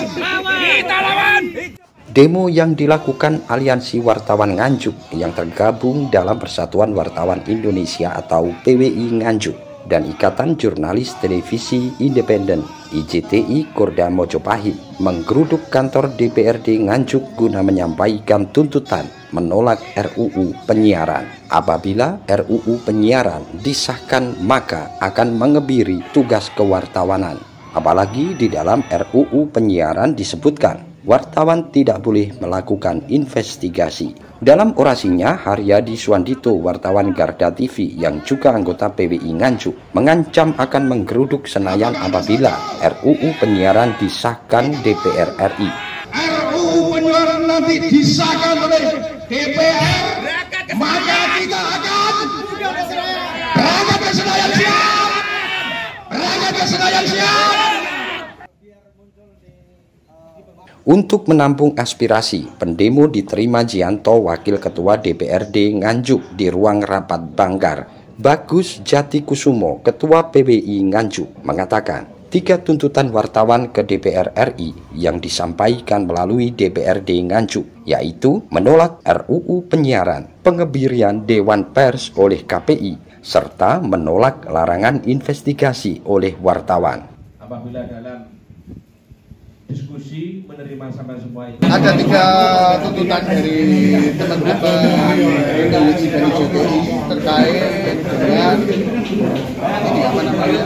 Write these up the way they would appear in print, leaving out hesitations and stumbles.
Kita lawan. Demo yang dilakukan Aliansi Wartawan Nganjuk yang tergabung dalam Persatuan Wartawan Indonesia atau PWI Nganjuk dan Ikatan Jurnalis Televisi Independen IJTI Korda Mojopahit menggeruduk kantor DPRD Nganjuk guna menyampaikan tuntutan menolak RUU Penyiaran. Apabila RUU Penyiaran disahkan, maka akan mengebiri tugas kewartawanan. Apalagi di dalam RUU Penyiaran disebutkan wartawan tidak boleh melakukan investigasi. Dalam orasinya, Haryadi Suwandito, wartawan Garda TV yang juga anggota PWI Nganjuk, mengancam akan menggeruduk Senayan apabila RUU Penyiaran disahkan DPR RI. RUU Penyiaran nanti disahkan oleh DPR, maka kita akan berangkat ke Senayan siap! Berangkat ke Senayan siap! Untuk menampung aspirasi, pendemo diterima Jianto, Wakil Ketua DPRD Nganjuk di ruang rapat Banggar. Bagus Jatikusumo, Ketua PWI Nganjuk, mengatakan 3 tuntutan wartawan ke DPR RI yang disampaikan melalui DPRD Nganjuk, yaitu menolak RUU Penyiaran, pengebirian Dewan Pers oleh KPI, serta menolak larangan investigasi oleh wartawan. Apabila dalam diskusi menerima sampai semua itu. Ada 3 tuntutan dari teman-teman Indonesia dari JTI terkait dengan ini apa namanya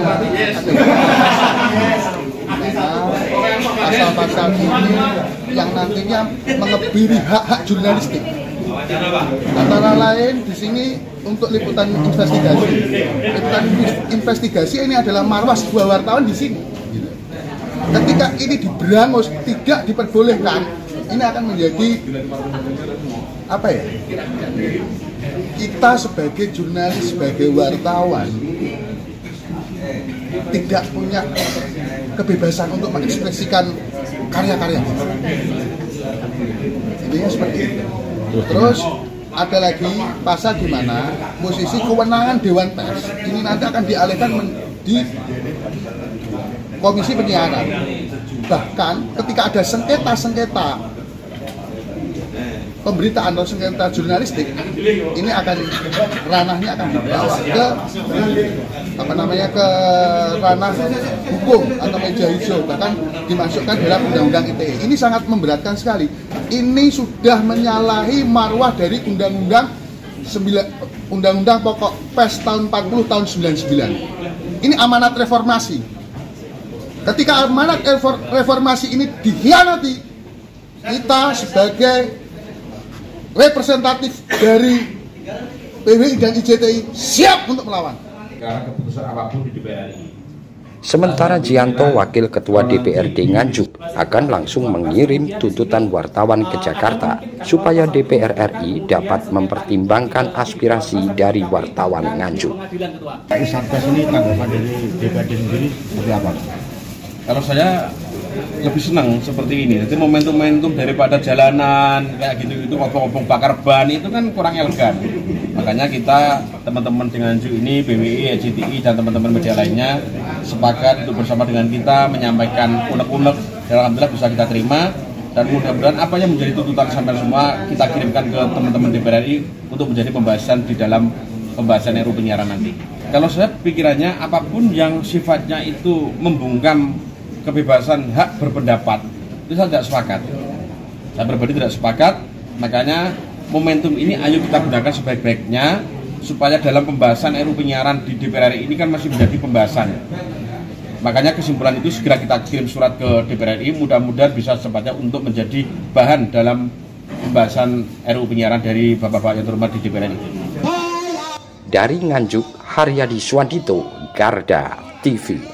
pasal-pasal ini yang nantinya mengebiri hak-hak jurnalistik. Antara lain di sini untuk liputan investigasi. Liputan investigasi ini adalah marwah sebuah wartawan di sini. Ketika ini diberangus, tidak diperbolehkan, ini akan menjadi apa ya? Kita sebagai jurnalis, sebagai wartawan tidak punya kebebasan untuk mengekspresikan karya-karya. Intinya seperti itu. Terus ada lagi pasal di mana posisi kewenangan Dewan Pers ini nanti akan dialihkan di Komisi Penyiaran. Bahkan ketika ada sengketa pemberitaan atau sengketa jurnalistik, ini akan ranahnya akan dibawa ke ke ranah hukum atau meja hijau, bahkan dimasukkan dalam undang-undang ITE. Ini sangat memberatkan sekali. Ini sudah menyalahi marwah dari Undang-Undang Pokok Pers tahun 40 tahun 99. Ini amanat reformasi. Ketika amanat reformasi ini dikhianati, kita sebagai representatif dari PWI dan IJTI siap untuk melawan. Karena keputusan apapun di DPR RI. Sementara Jianto, Wakil Ketua DPRD Nganjuk, akan langsung mengirim tuntutan wartawan ke Jakarta supaya DPR RI dapat mempertimbangkan aspirasi dari wartawan Nganjuk. Satgas ini tanggapan dari DPRD sendiri seperti apa? Kalau saya lebih senang seperti ini. Jadi momentum-momentum daripada jalanan kayak gitu ngobong-ngobong bakar ban itu kan kurang elegan. Makanya kita teman-teman dengan Nganjuk ini, PWI, IJTI dan teman-teman media lainnya sepakat untuk bersama dengan kita menyampaikan unek-unek dan alhamdulillah bisa kita terima, dan mudah-mudahan apa yang menjadi tuntutan sampai semua kita kirimkan ke teman-teman DPR RI untuk menjadi pembahasan di dalam pembahasan RUU Penyiaran nanti. Kalau saya pikirannya apapun yang sifatnya itu membungkam kebebasan hak berpendapat itu saya tidak sepakat. Saya pribadi tidak sepakat. Makanya momentum ini ayo kita gunakan sebaik-baiknya supaya dalam pembahasan RUU Penyiaran di DPR RI ini kan masih menjadi pembahasan. Makanya kesimpulan itu segera kita kirim surat ke DPR RI, mudah-mudahan bisa secepatnya untuk menjadi bahan dalam pembahasan RUU Penyiaran dari Bapak-bapak yang terhormat di DPR RI. Dari Nganjuk, Haryadi Suwandito, Garda TV.